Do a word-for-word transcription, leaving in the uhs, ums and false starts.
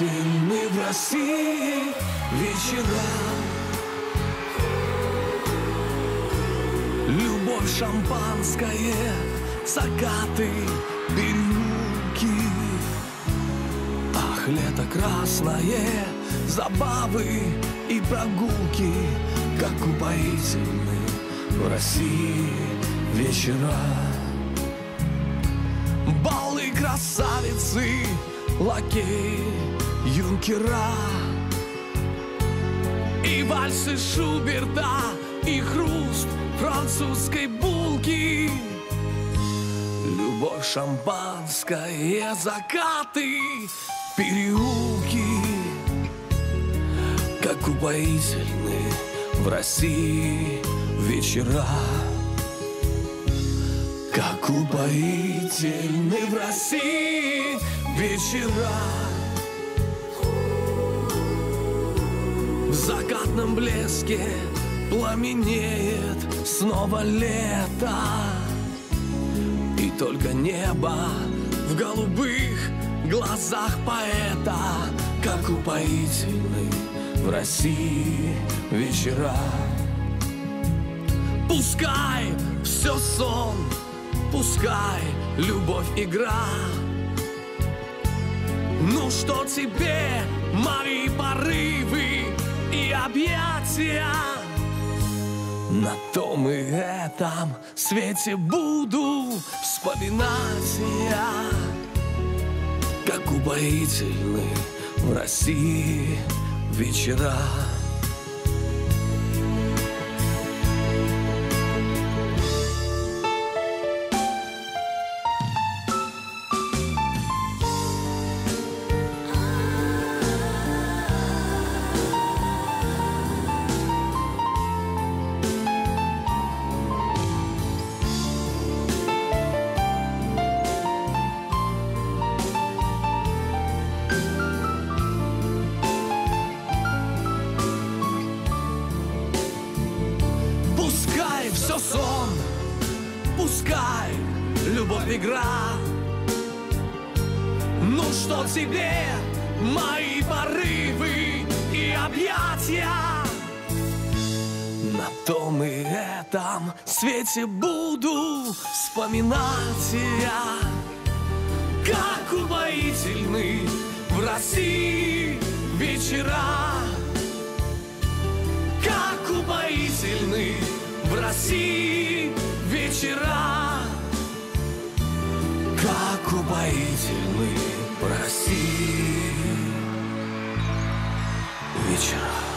упоительны в России вечера. Любовь, шампанское, закаты, переулки. Ах, лето красное, забавы и прогулки, как упоительны в России вечера. Балы, красавицы, лакеи, юнкера, и вальсы Шуберта, и хруст французской булки. Любовь, шампанское, закаты, переулки, как упоительны в России вечера. Как упоительны в России вечера. В закатном блеске пламенеет снова лето, и только небо в голубых глазах поэта. Как упоительны в России вечера. Пускай все сон, пускай любовь игра. Ну что тебе мои порывы и объятия? На том и этом свете буду вспоминать я. Как упоительны в России вечера. Пускай все сон, пускай любовь игра. Ну что тебе мои порывы и объятия? На том и этом свете буду вспоминать я. Как упоительны в России вечера. Как упоительны в России вечера. Как упоительны в России вечера.